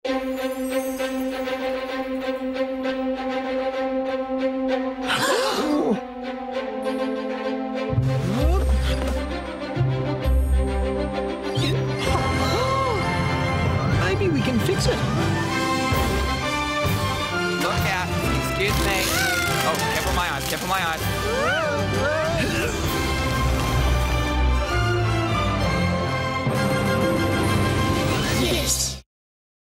Maybe we can fix it. Look out. Excuse me. Oh, careful my eyes. Careful my eyes.